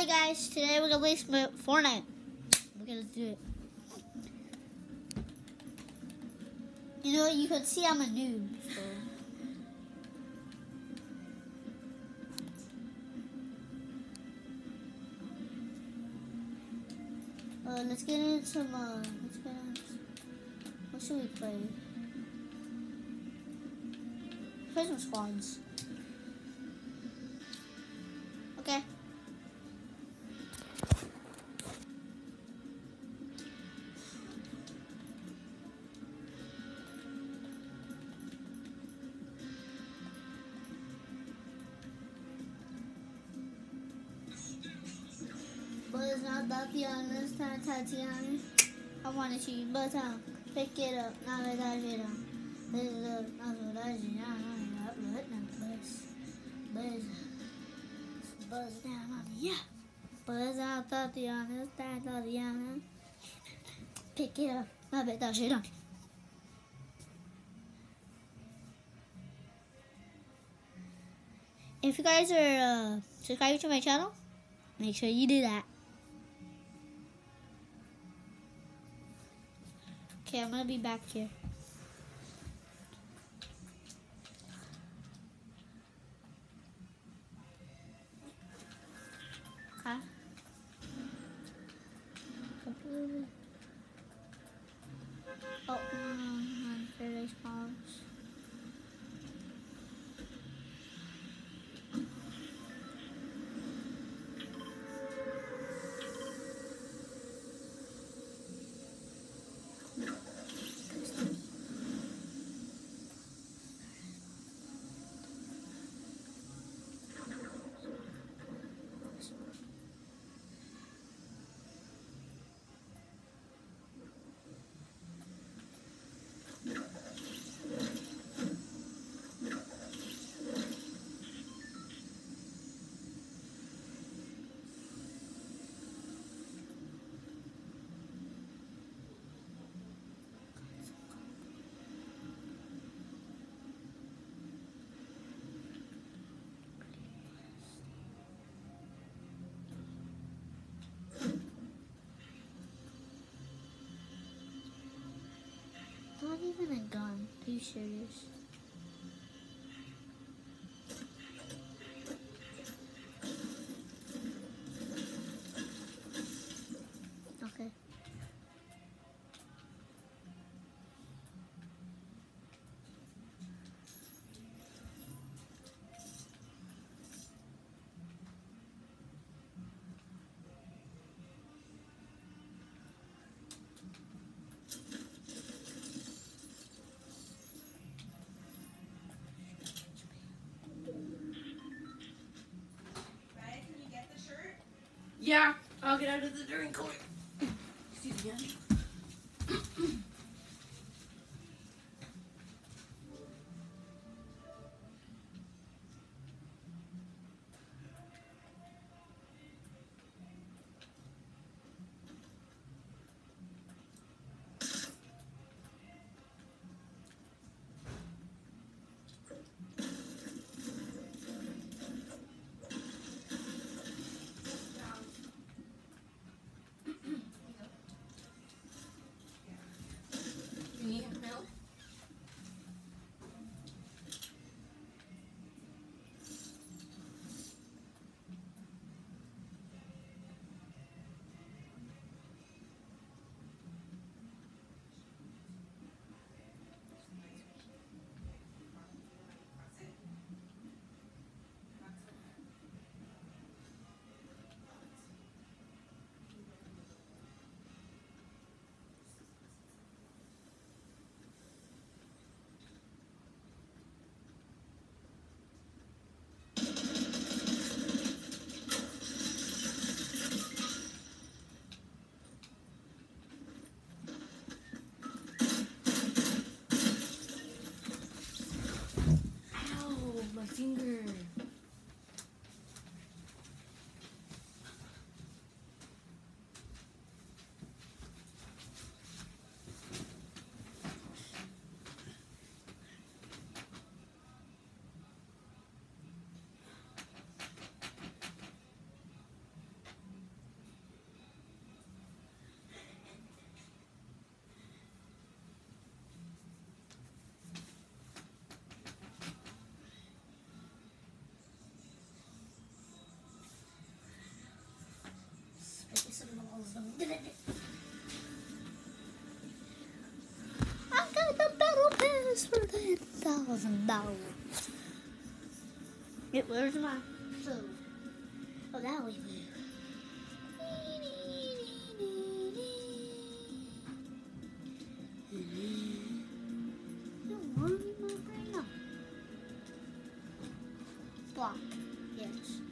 Alright guys, today we're gonna play Fortnite. We're gonna do it. You know, you can see I'm a noob, so. Let's get in some, what should we play? Play some squads. Okay. But it's not Tatiana, it's not Tatiana. I want to see but pick it up, now let that shit on. This is up, not so that shit on. Buzz down on the Buzz out Tatiana, it's not Tatiana. Pick it up, now let that shit on. If you guys are subscribing to my channel, make sure you do that. Okay, I'm gonna be back here. Okay. Oh, very small. Not even a gun. Are you serious? Okay. Yeah, I'll get out of the drink quick. Excuse me. this for $10,000. Where's my soul? Oh, that we move. Block. Yes.